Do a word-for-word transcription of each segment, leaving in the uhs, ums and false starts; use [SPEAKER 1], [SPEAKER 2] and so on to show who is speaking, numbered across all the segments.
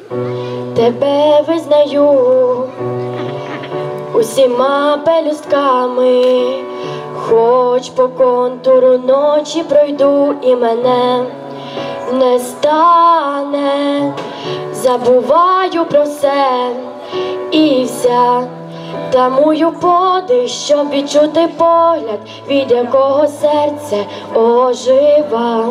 [SPEAKER 1] тебе визнаю усіма пелюстками, хоч по контуру ночі пройду і мене не стане. Забуваю про все і вся тамую подих, щоб відчути погляд, від якого серце ожива.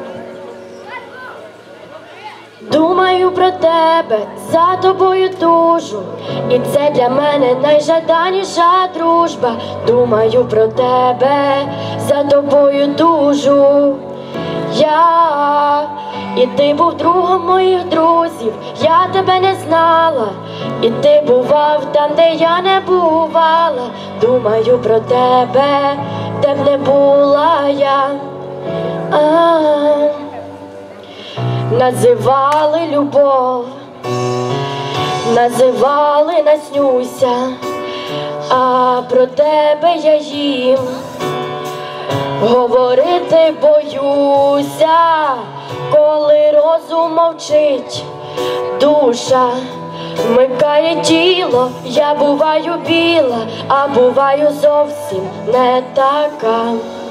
[SPEAKER 1] Думаю про тебе, за тобою тужу, і це для мене найжаданіша дружба. Думаю про тебе, за тобою тужу я. І ти був другом моїх друзів, я тебе не знала, і ти бував там, де я не бувала. Думаю про тебе, де б не була я. А-а-а. Називали любов, називали наснюся, а про тебе я їм говорити боюся. Коли розум мовчить, душа вмикає тіло, я буваю біла, а буваю зовсім не така.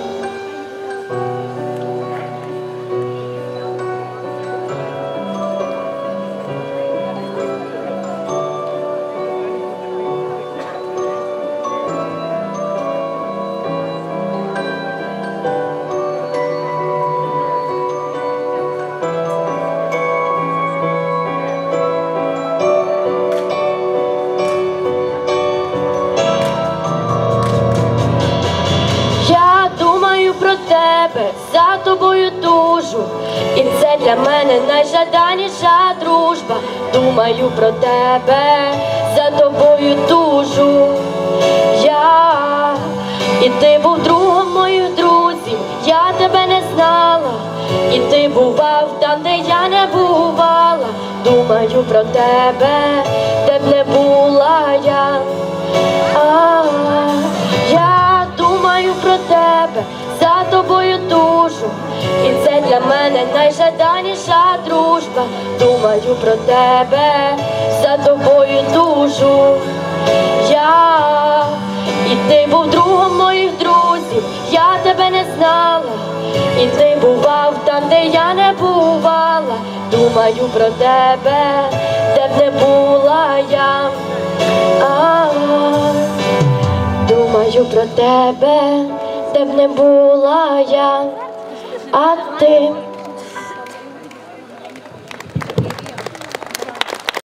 [SPEAKER 1] Про тебе, за тобою тужу, і це для мене найжаданіша дружба. Думаю про тебе, за тобою тужу я. І ти був другом моїх друзів, я тебе не знала, і ти бував там, де я не бувала. Думаю про тебе, де б не була я. А-а-а. Я думаю про тебе, за тобою тужу, і це для мене найжаданіша дружба. Думаю про тебе, за тобою тужу я. І ти був другом моїх друзів, я тебе не знала, і ти бував там, де я не бувала. Думаю про тебе, де б не була я. А-а-а. Думаю про тебе, де б не була я, а ти